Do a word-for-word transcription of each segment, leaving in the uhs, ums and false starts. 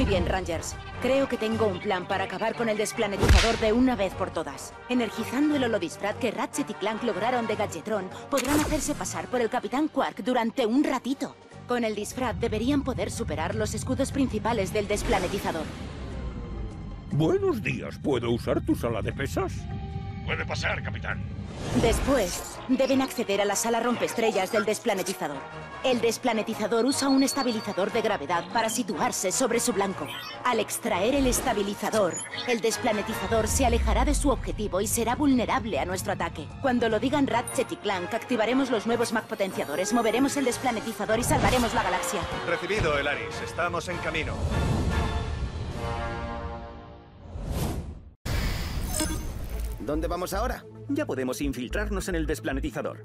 bien, Rangers. Creo que tengo un plan para acabar con el desplanetizador de una vez por todas. Energizando el holodisfraz que Ratchet y Clank lograron de Gadgetron, podrán hacerse pasar por el Capitán Quark durante un ratito. Con el disfraz deberían poder superar los escudos principales del desplanetizador. Buenos días, ¿puedo usar tu sala de pesas? Puede pasar, capitán. Después, deben acceder a la sala rompeestrellas del desplanetizador. El desplanetizador usa un estabilizador de gravedad para situarse sobre su blanco. Al extraer el estabilizador, el desplanetizador se alejará de su objetivo y será vulnerable a nuestro ataque. Cuando lo digan Ratchet y Clank, activaremos los nuevos Mag potenciadores, moveremos el desplanetizador y salvaremos la galaxia. Recibido, Elaris. Estamos en camino. ¿Dónde vamos ahora? Ya podemos infiltrarnos en el desplanetizador.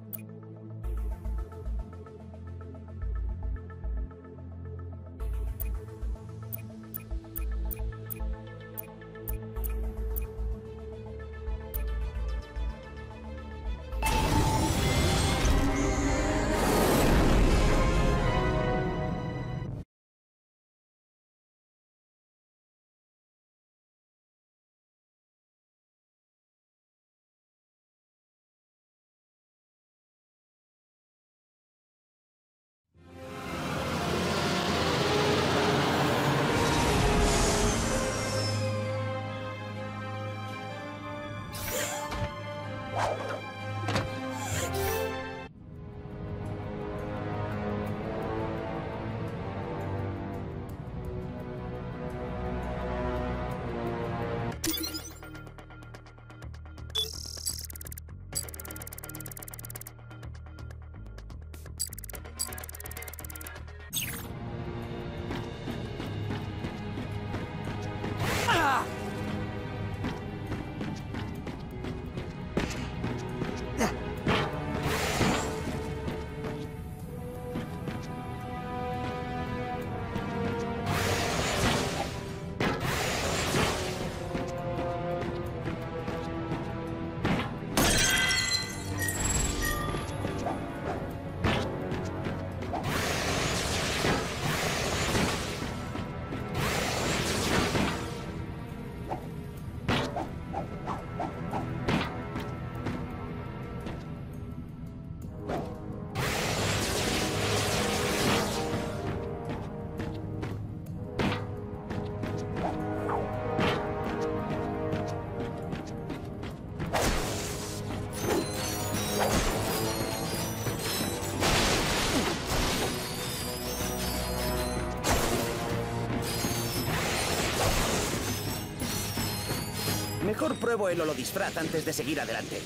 Mejor pruebo el holodisfraz antes de seguir adelante.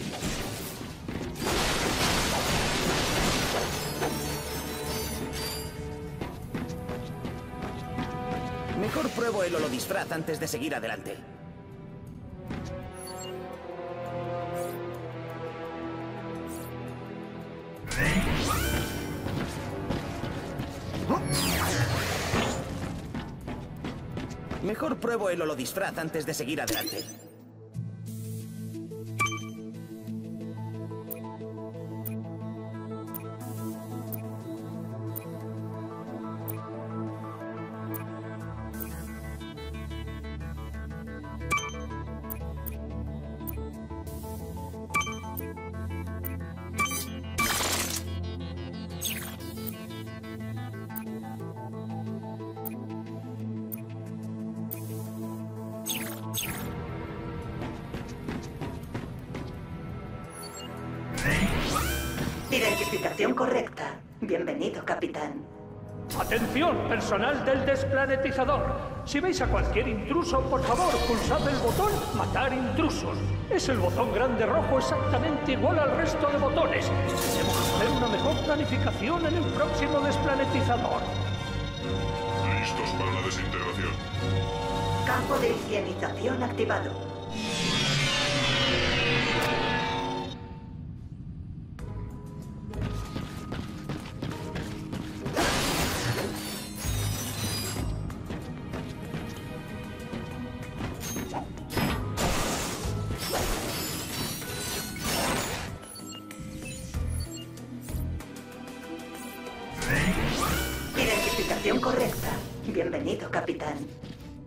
Mejor pruebo el holodisfraz antes de seguir adelante. Mejor pruebo el holodisfraz antes de seguir adelante. Identificación correcta. Bienvenido, capitán. ¡Atención, personal del desplanetizador! Si veis a cualquier intruso, por favor, pulsad el botón Matar intrusos. Es el botón grande rojo exactamente igual al resto de botones. Debemos hacer una mejor planificación en el próximo desplanetizador. Listos para la desintegración. Campo de higienización activado. Identificación correcta. Bienvenido, capitán.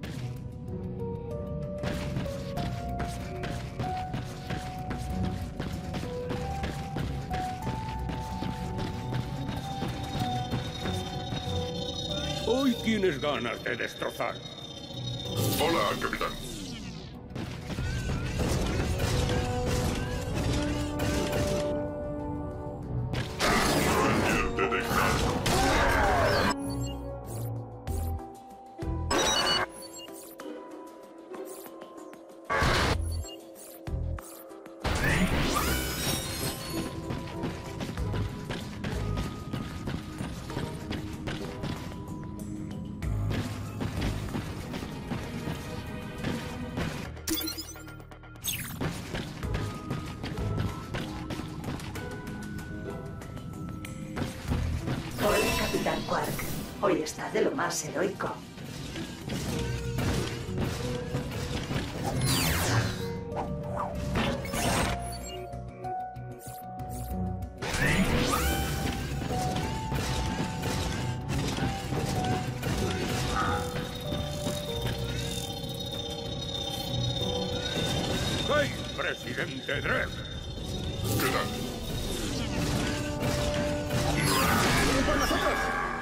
Hoy tienes ganas de destrozar. Hola, capitán. Ranger detectado. Hola, Capitán Quark. Hoy está de lo más heroico. ¡Hey, presidente Dredd! ¿Qué tal? ¡Por nosotros!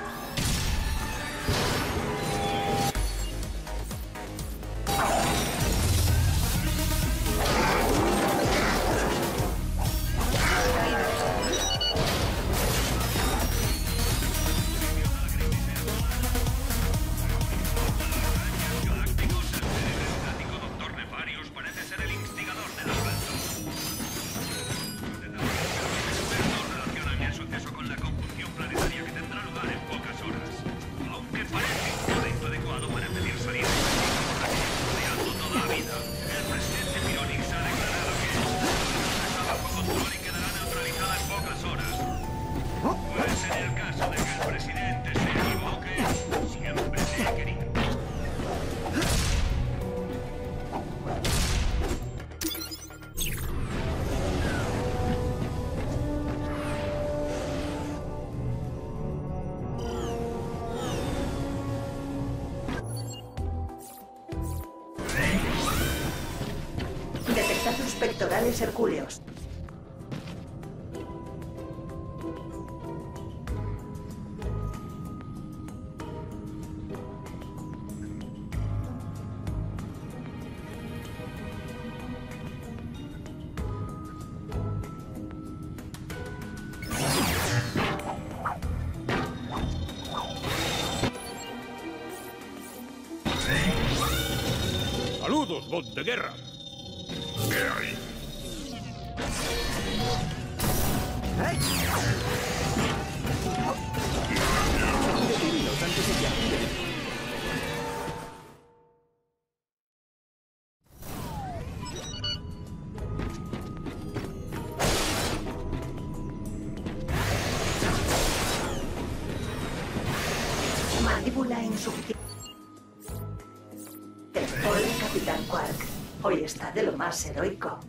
Doctor Nefarius parece ser el instigador del asalto. Relacionan el suceso con la conjunción planetaria que tendrá lugar en pocas horas. Aunque parece un momento adecuado para pedir salida rodeando toda la vida, el presidente Pyronix ha declarado que está bajo control y quedará neutralizada en pocas horas. Pues en el caso de que el presidente se equivoque, siempre te he querido. Detectar los pectorales hercúleos. ¡Saludos, bot de guerra! ¿Qué hay? Deténlos antes de que activen. Mandíbula insuficiente. Hola, Capitán Quark. Hoy está de lo más heroico.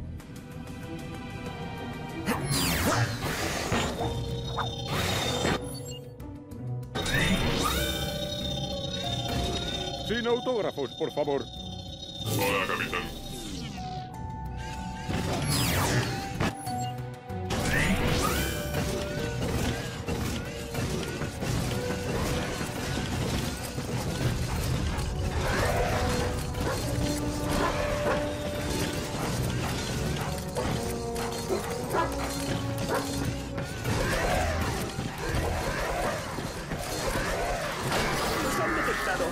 Sin autógrafos, por favor. Hola, capitán. ¡Nos han detectado!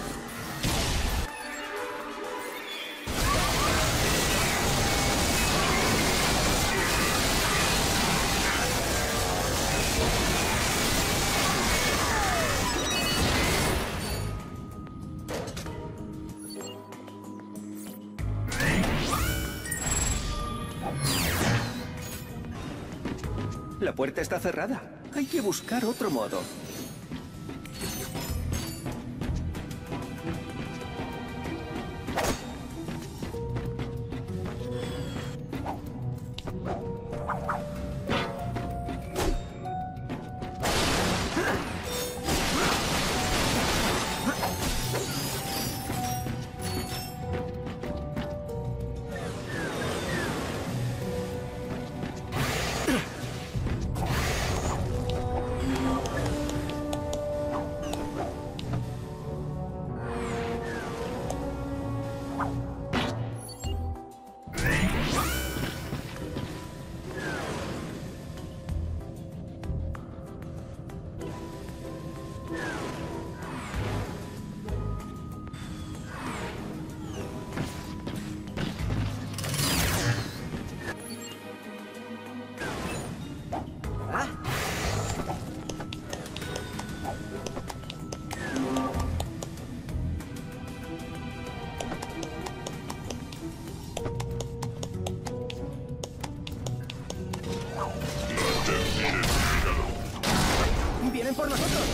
La puerta está cerrada. Hay que buscar otro modo. ¡Vienen por nosotros!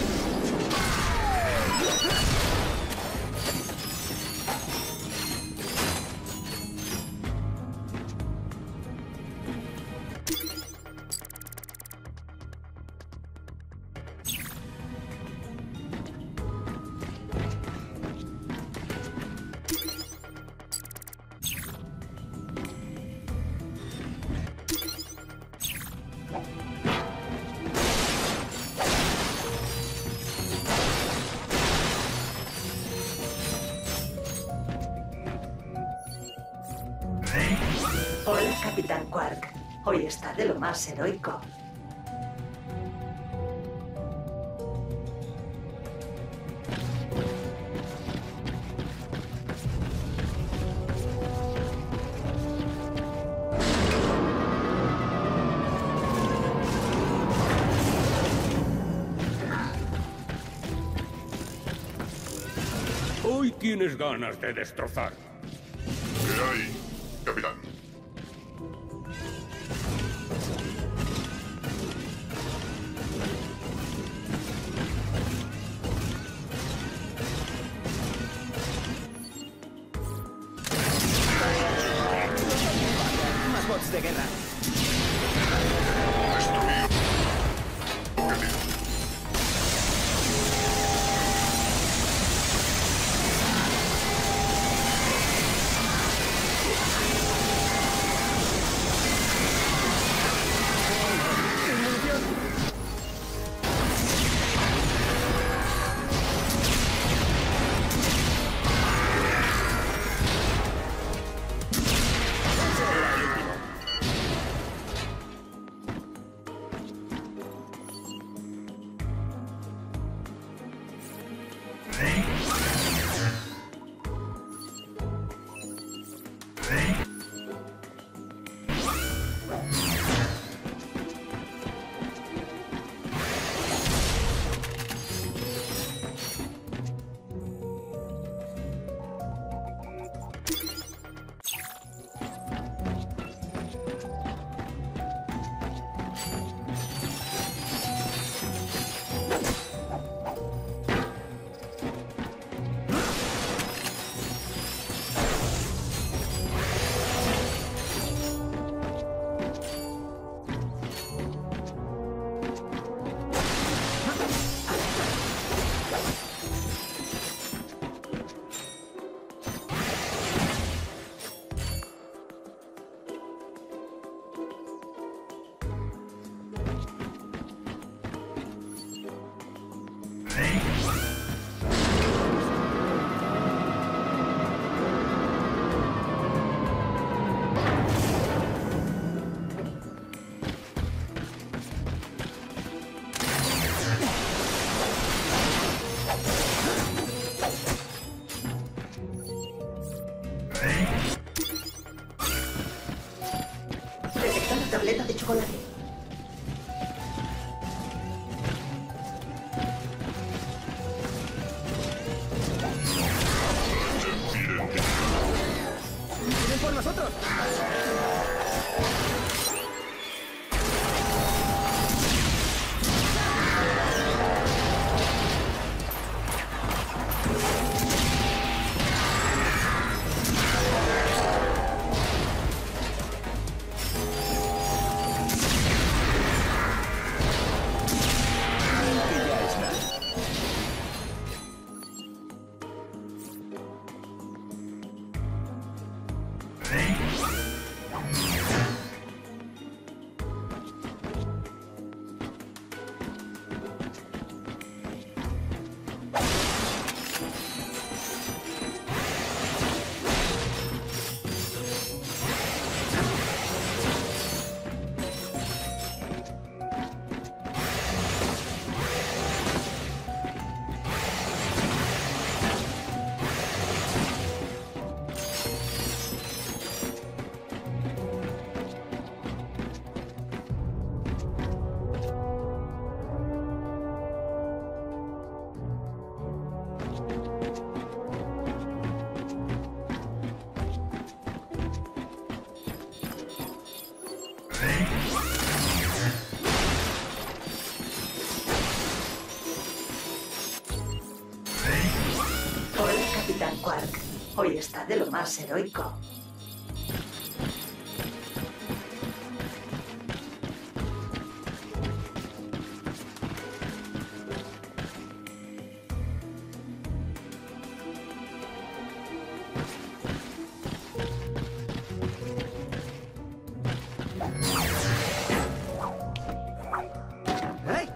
Hola, Capitán Quark. Hoy está de lo más heroico. Hoy tienes ganas de destrozar. ¿Qué hay, capitán? Más bots de guerra. Destruir. Objetivo. Hoy está de lo más heroico. ¡Hey!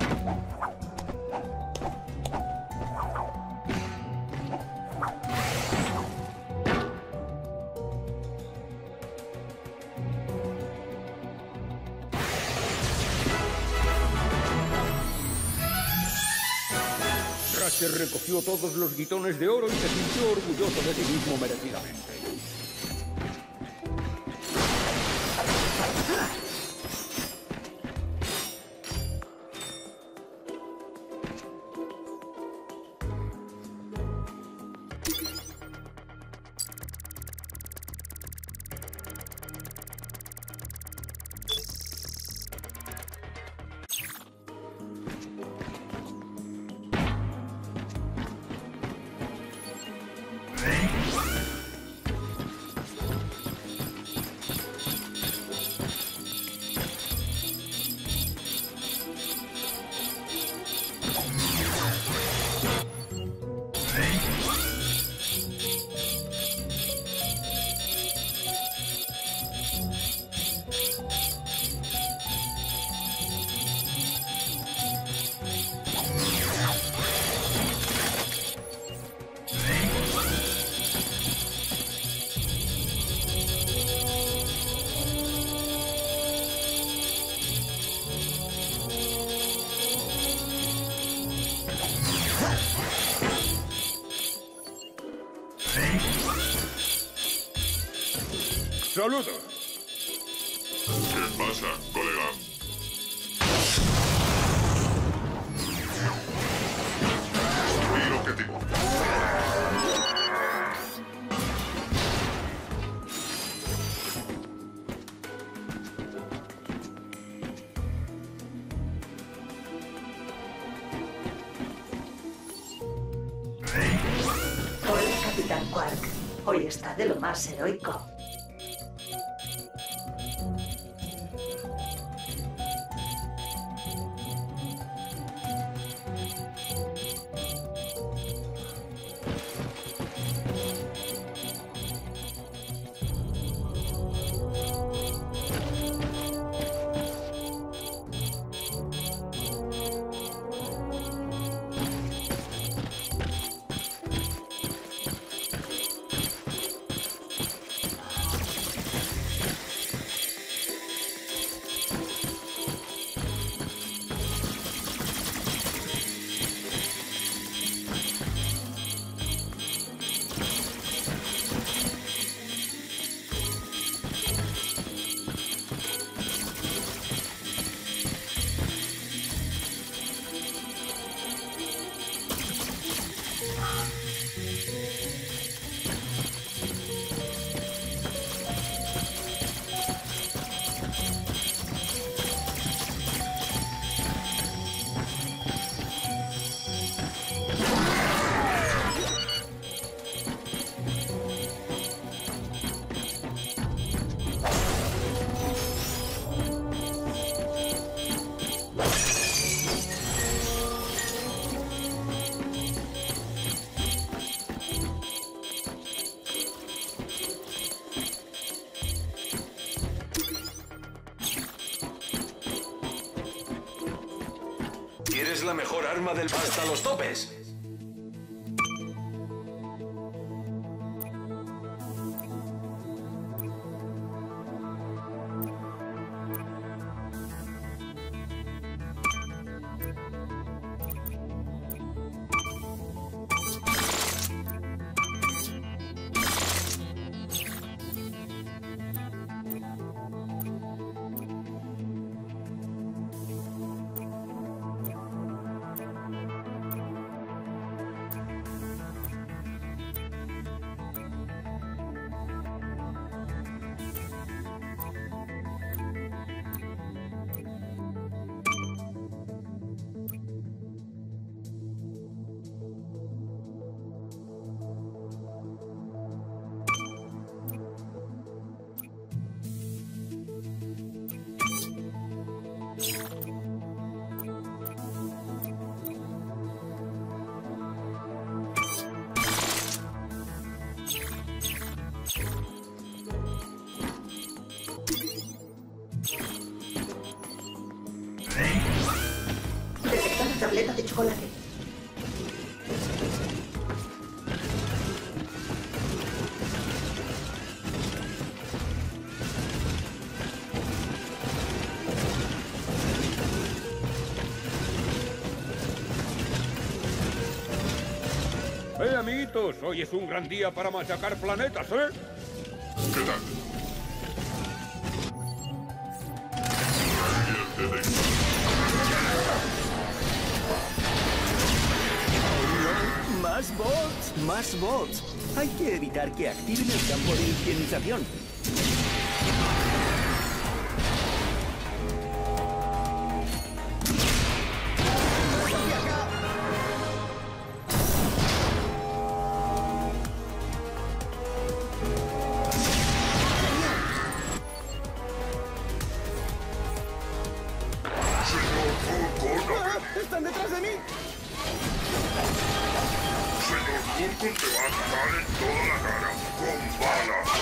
Ratchet recogió todos los guitones de oro y se sintió orgulloso de sí mismo merecidamente. ¡Saludos! ¿Qué pasa, colega? Mi objetivo. Hola, Capitán Quark. Hoy está de lo más heroico. ¿Quieres la mejor arma del hasta los topes? Detectada tableta de chocolate. Eh, amiguitos, hoy es un gran día para machacar planetas, ¿eh? ¿Qué tal? Bien, Dede. ¡Más bots! ¡Más bots! Hay que evitar que activen el campo de higienización. ¡Están detrás de mí! Señor Vulcan te va a dar en toda la cara, con balas.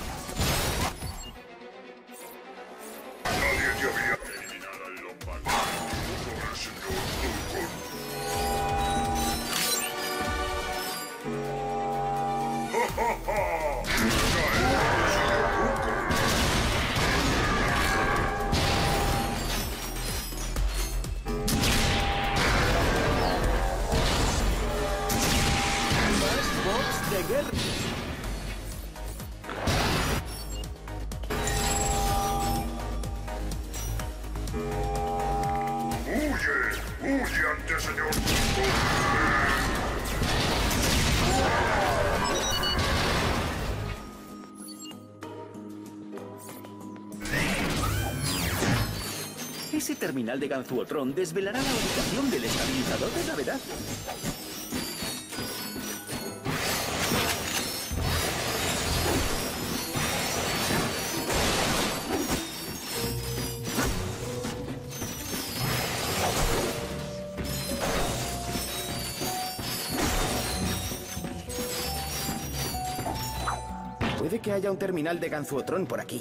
Nadie te había eliminar al Lombardo por el señor Vulcan. ¡Ja, ja, ja! ¡Cae, señor Vulcan! ¡Bots de guerra! ¡Huye! ¡Huye ante señor Vulcan! Ese terminal de Ganzuotron desvelará la ubicación del estabilizador de gravedad. Puede que haya un terminal de Ganzuotron por aquí.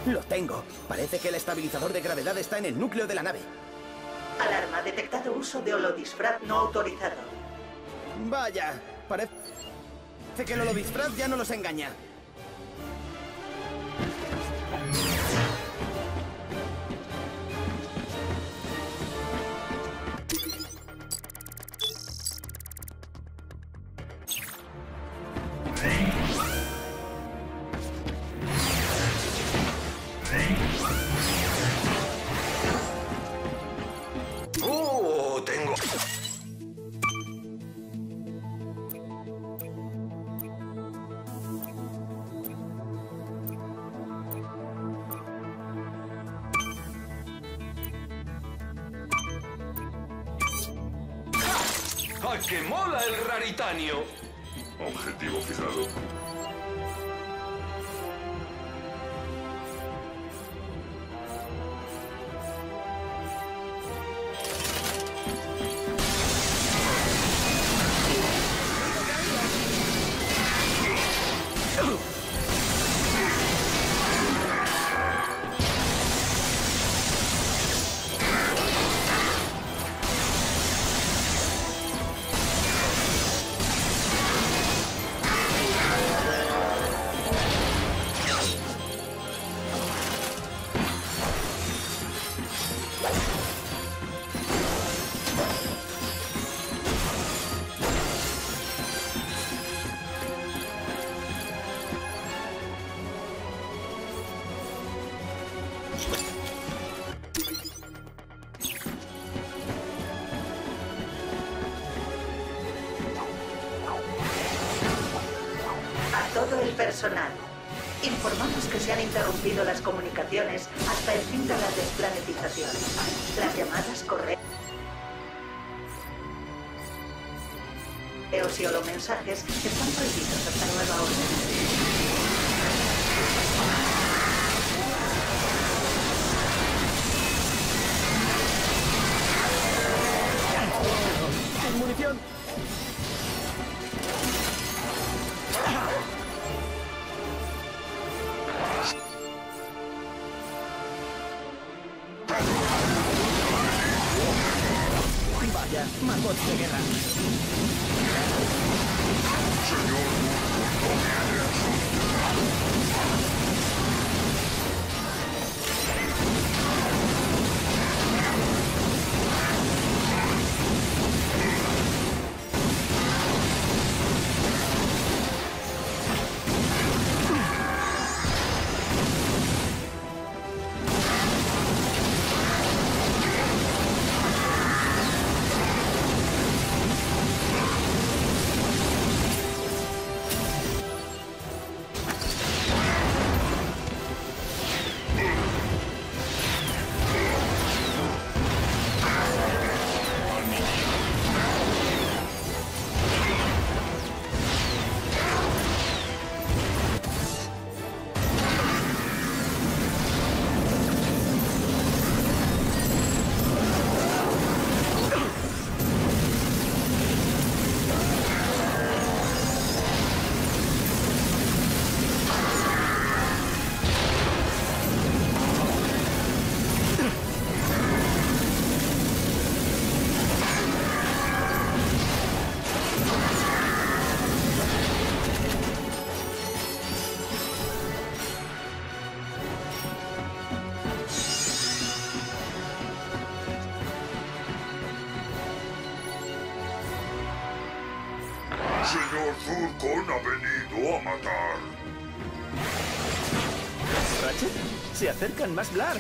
Lo tengo. Parece que el estabilizador de gravedad está en el núcleo de la nave. Alarma, detectado uso de holodisfraz no autorizado. Vaya, parece que el holodisfraz ya no los engaña. ¡Oh, tengo! ¡Ah, que mola el raritanio! Objetivo fijado. Todo el personal. Informamos que se han interrumpido las comunicaciones hasta el fin de la desplanetización. Las llamadas correos y holomensajes están prohibidos hasta nueva orden. ¡Sin munición! Vaya, más bots de guerra. Señor, no viene Señor Zurkon ha venido a matar. ¿Ratchet? Se acercan más Blarg.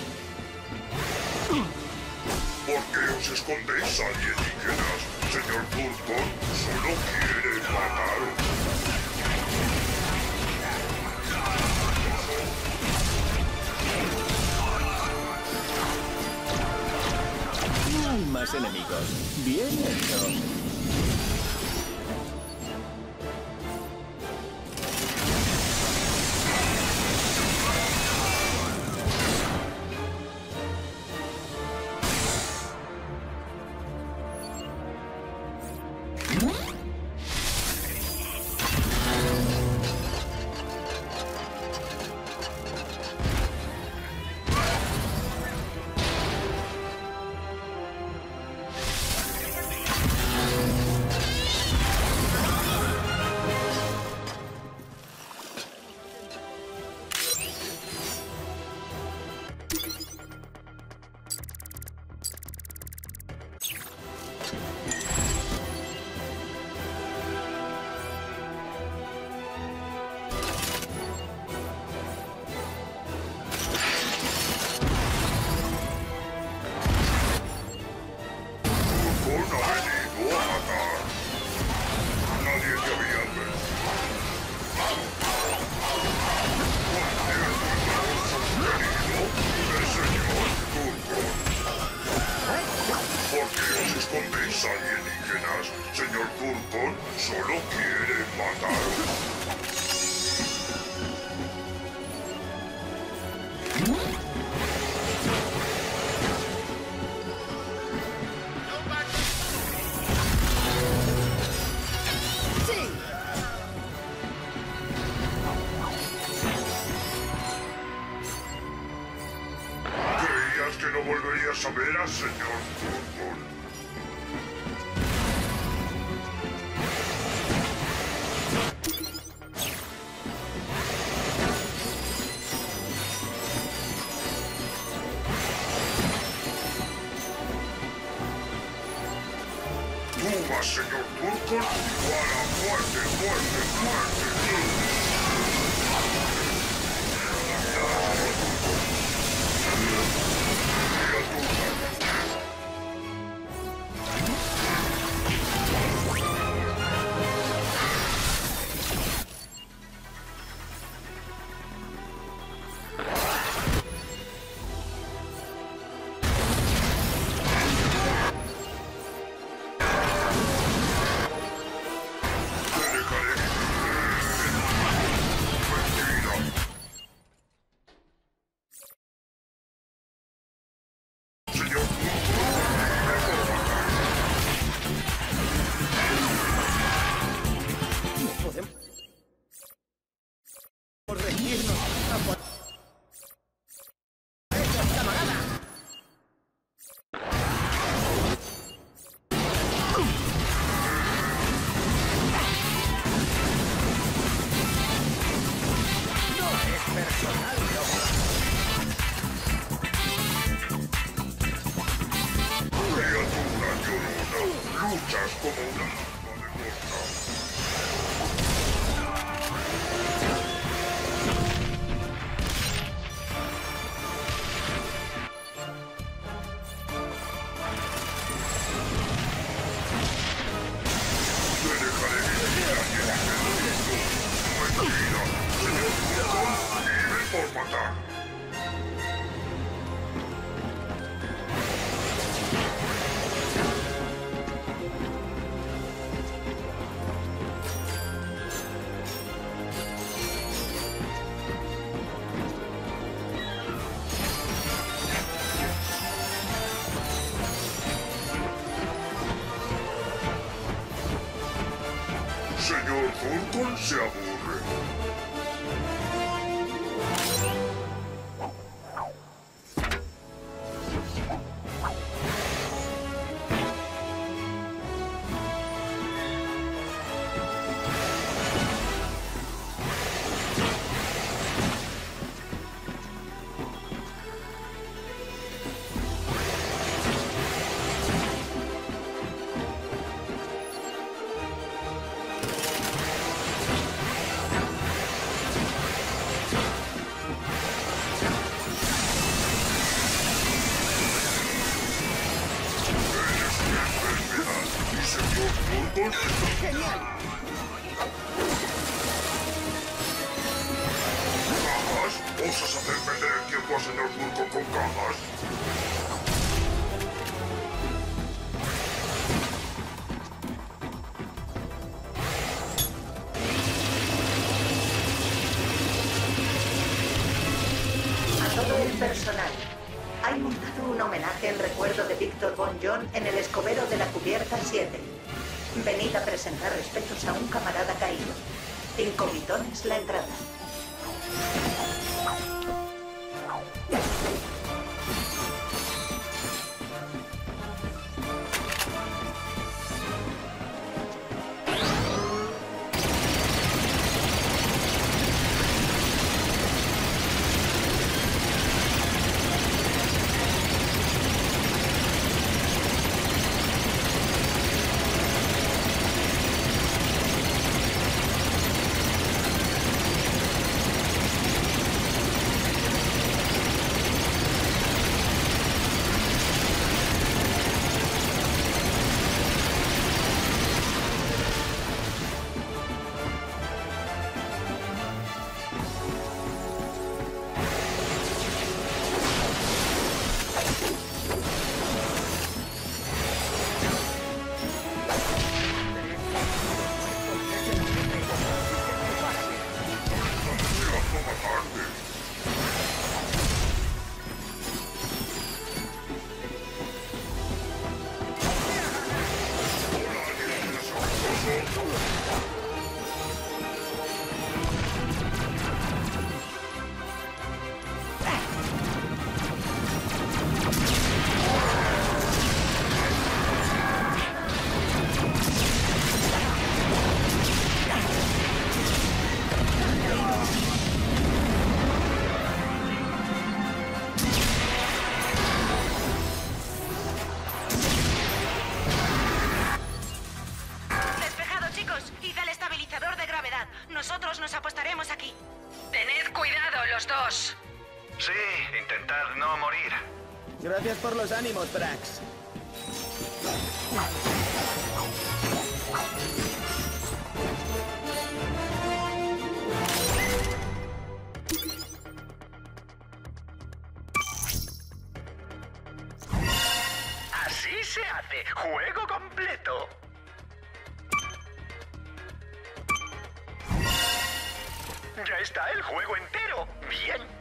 ¿Por qué os escondéis, alienígenas? Señor Zurkon solo quiere matar. No hay más enemigos. Bien hecho. Solo quiere matar. ¿Creías que no volverías a ver al señor Fútbol? Toma, señor Turco, para muerte, muerte, muerte. Luchas como una alma de boca. Te dejaré vivir aquí en el mundo. Mentira, señor Fútbol, vive por matar. Señor Fútbol se aburre. ¡Genial! ¿Cajas? ¿Osas hacer perder el tiempo al señor Fútbol con cajas? A todo el personal. Hay montado un homenaje en recuerdo de Víctor Von John en el escobero de la cubierta siete. Venid a presentar respetos a un camarada caído. Cinco bitones la entrada. gravedad. Nosotros nos apostaremos aquí. Tened cuidado los dos. Sí, intentad no morir. Gracias por los ánimos, Brax. Así se hace. Juego completo. Ya está el juego entero. Bien.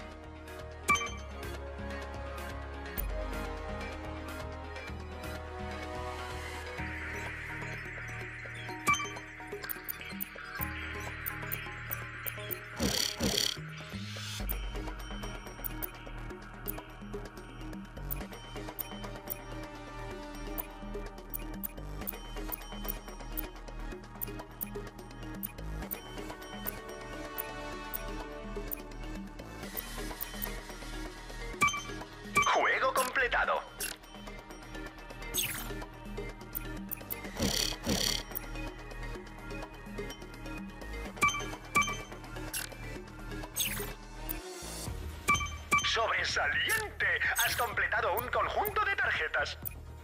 Juego completado. ¡Sobresaliente! Has completado un conjunto de tarjetas.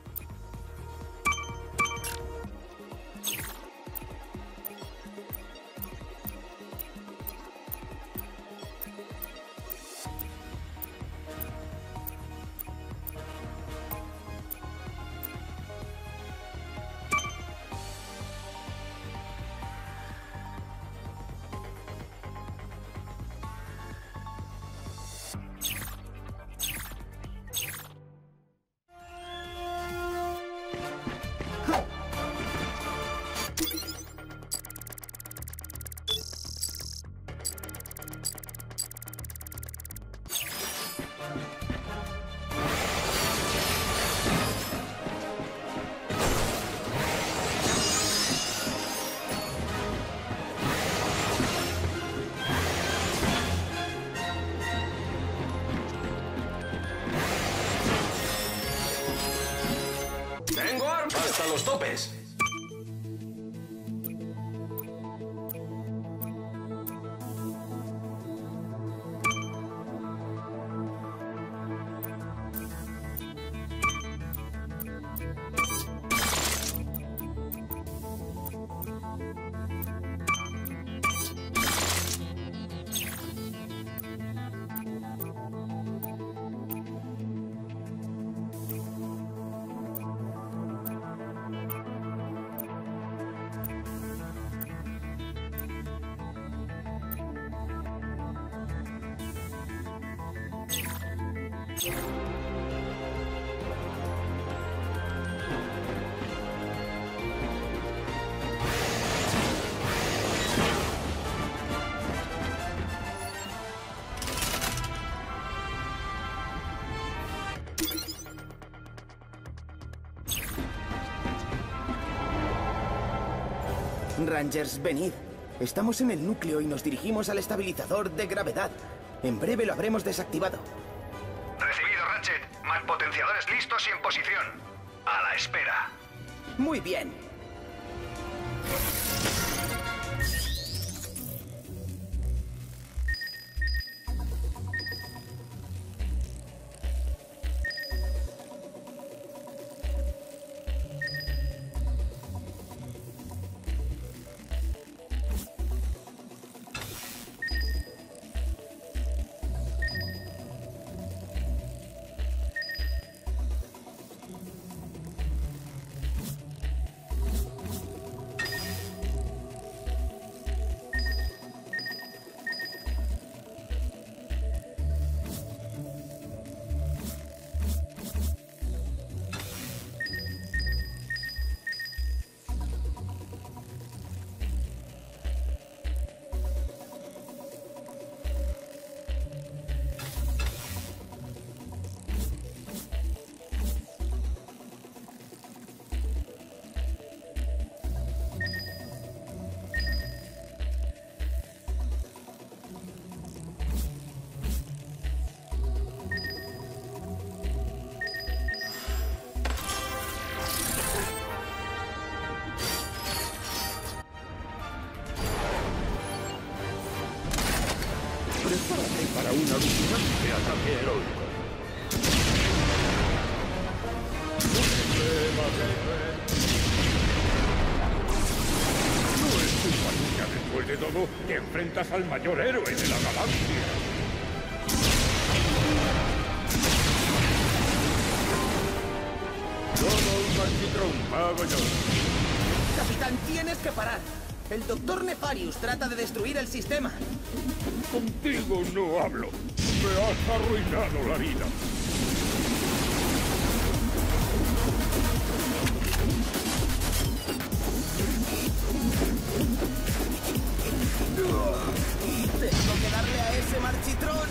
Hasta los topes. Rangers, venid. Estamos en el núcleo y nos dirigimos al estabilizador de gravedad. En breve lo habremos desactivado. Recibido, Ratchet. Malpotenciadores listos y en posición. A la espera. Muy bien. Prepárate para un alucinante ataque heroico. No es culpa tuya, después de todo, te enfrentas al mayor héroe de la galaxia. Todo un Marchitrón, hago yo. Capitán, tienes que parar. El doctor Nefarius trata de destruir el sistema. Contigo no hablo. Me has arruinado la vida. Tengo que darle a ese Marchitrón.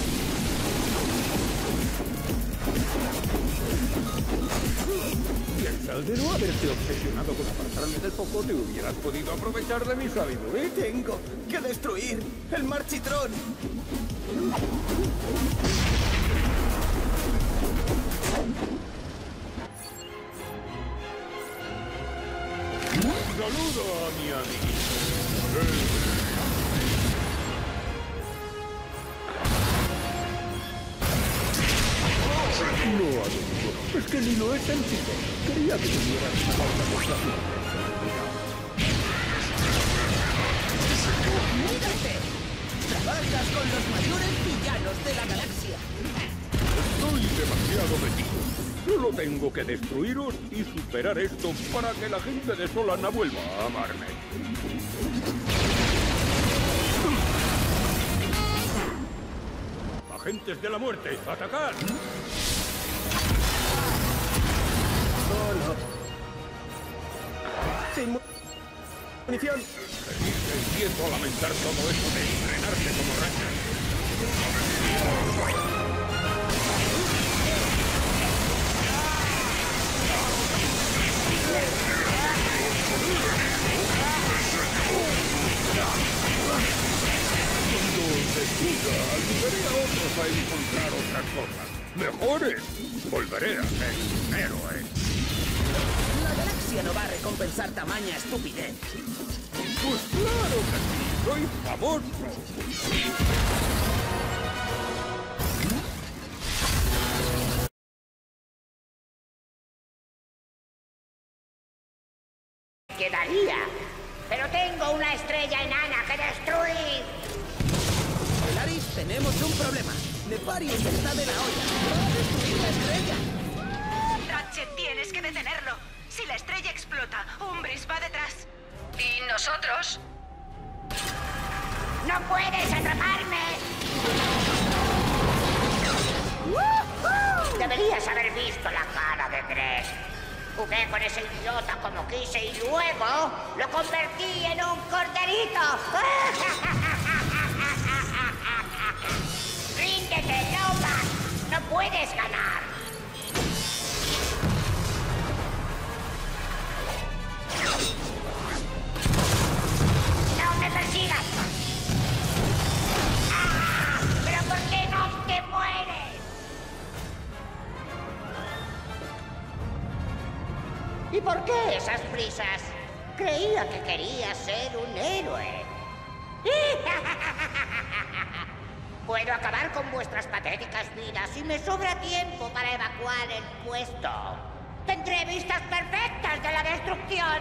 Piensa, de no haberte obsesionado con apartarme del foco, te hubieras podido aprovechar de mi sabiduría. Tengo que destruir el Marchitrón. Un saludo a mi amiguito. No, amigo, es que ni lo he sentido. Quería que tuvieras una demostración. ¡Mírate! Trabajas con los mayores villanos de la galaxia. Estoy demasiado metido. Solo tengo que destruiros y superar esto para que la gente de Solana vuelva a amarme. Agentes de la muerte, ¡atacad! Solo. Sin munición. Empiezo a lamentar todo eso de entrenarse como Ranger. Cuando decida, ayudaré a otros a encontrar otras cosas mejores. Volveré a ser un héroe. La galaxia no va a recompensar tamaña estupidez. Pues claro que sí, soy famoso. Quedaría, pero tengo una estrella enana que destruir. Polaris, tenemos un problema. Nefarius está de la olla. Va a destruir la estrella. Ratchet, tienes que detenerlo. Si la estrella explota, Umbris va detrás. ¿Y nosotros? ¡No puedes atraparme! Deberías haber visto la cara de Drek. Jugué con ese idiota como quise y luego lo convertí en un corderito. ¡Ríndete, Lomas! ¡No puedes ganar! ¡No me persigas! ¡Ah! ¿Pero por qué no te mueres? ¿Y por qué esas prisas? Creía que querías ser un héroe. Puedo acabar con vuestras patéticas vidas y me sobra tiempo para evacuar el puesto. Tendré vistas perfectas de la destrucción.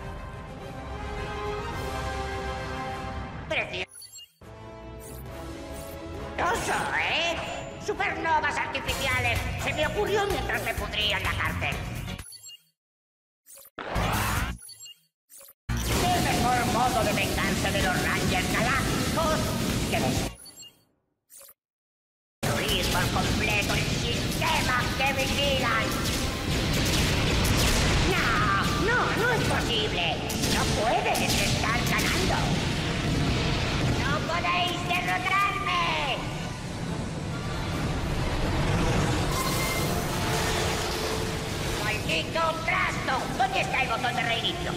Precioso, ¿eh? Supernovas artificiales. Se me ocurrió mientras me pudría en la cárcel. ¿Qué mejor modo de vengarse de los Rangers galácticos que destruir por completo el sistema que vigilan? No, no, no es posible. No puedes estar ganando. ¡No podéis derrotarme! ¡Maldito trasto! ¿Dónde está el botón de reinicio?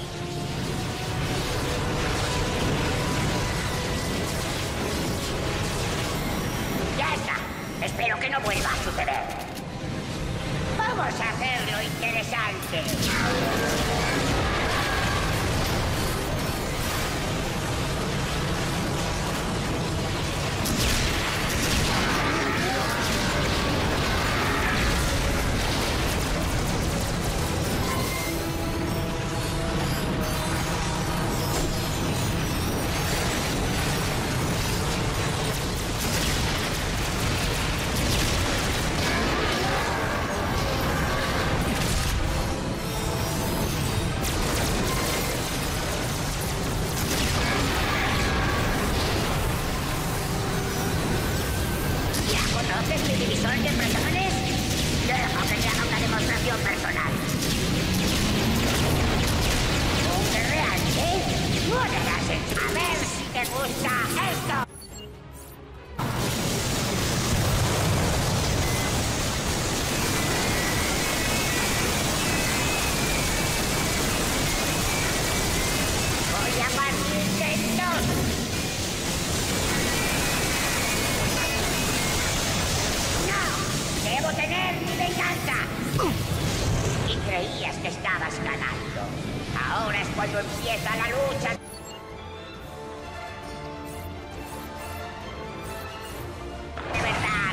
¡Ya está! Espero que no vuelva a suceder. ¡Vamos a hacerlo interesante! mi divisor de protones? Deja que te haga una demostración personal. ¿Un real, eh? Podrás entrar. A ver si te gusta esto. Voy a partirte en dos. No, debo tener mi venganza. Y creías que estabas ganando. Ahora es cuando empieza la lucha. De verdad.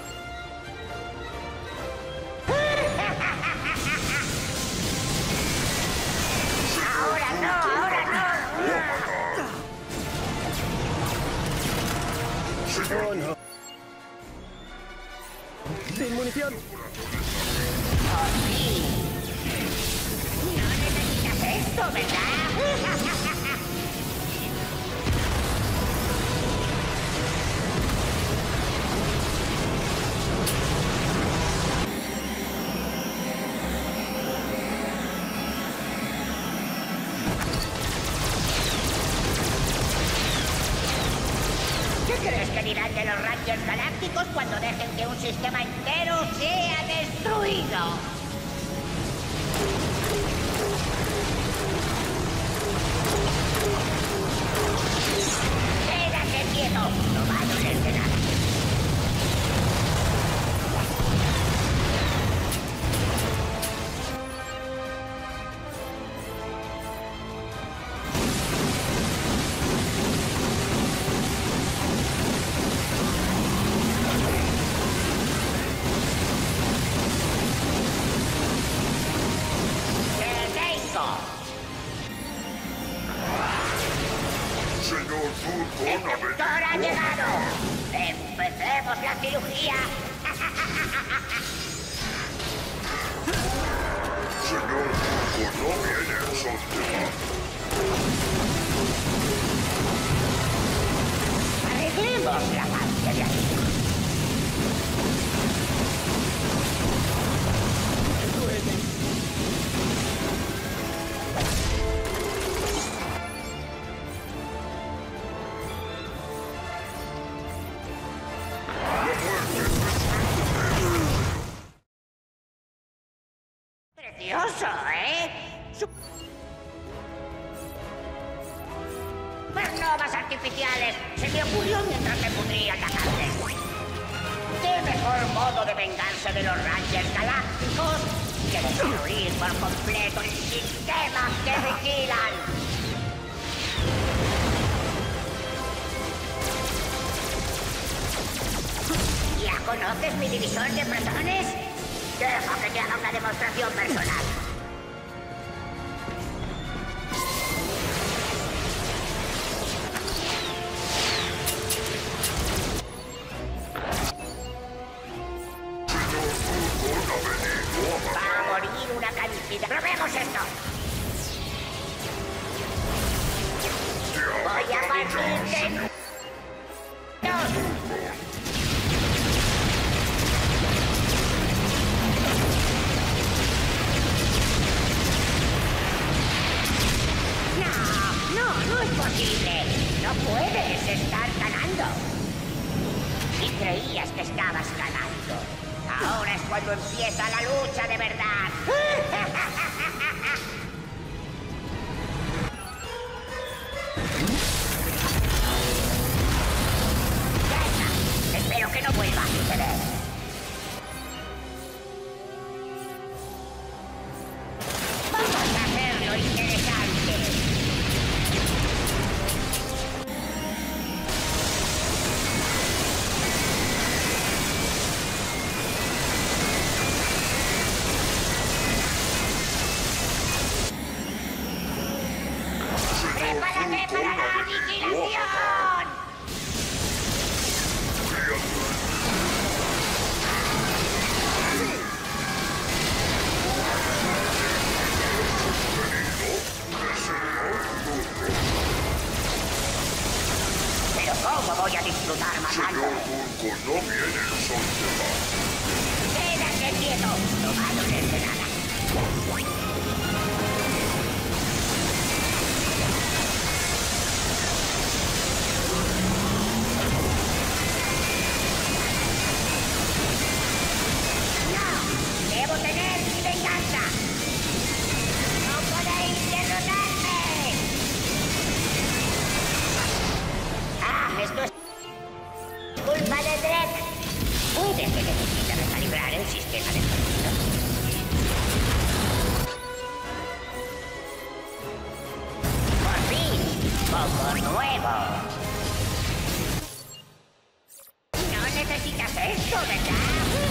Ahora no, ahora no. Oh, no. Sin munición. Oh, sí. No necesitas esto, ¿verdad? ¿Qué crees que dirán de los Rangers Galácticos cuando dejen que un sistema entero sea destruido? ¡Quédate quieto! No va a dolerte nada. Señor Fulton, ¡El doctor ha llegado! ¡Empecemos la cirugía! Señor Fulton, no viene el sol. Arreglemos la parte de aquí. Precioso, ¿eh? Supernovas artificiales. Se me ocurrió mientras me pudría atacarles. ¿Qué mejor modo de vengarse de los Rangers Galácticos que destruir por completo el sistema que vigilan? ¿Ya conoces mi divisor de protones? Deja que te haga una demostración personal. Va a morir una cantidad. ¡Probemos esto! Voy a partirte en dos. ¡No es posible! ¡No puedes estar ganando! Y creías que estabas ganando. Ahora es cuando empieza la lucha de verdad. Ya está. Espero que no vuelva a suceder. Vamos a hacerlo interesante. ¿Cómo voy a disfrutar matando? Señor Turco, no viene el sol de paz. ¡Quédate quieto! No va a dolerse nada. ¡No! ¡Debo tener mi venganza! ¡No podéis derrotarme! ¡Ah! Esto es culpa de Drek. Puede que necesite recalibrar el sistema de sonido. Por fin, poco nuevo. No necesitas esto, ¿verdad?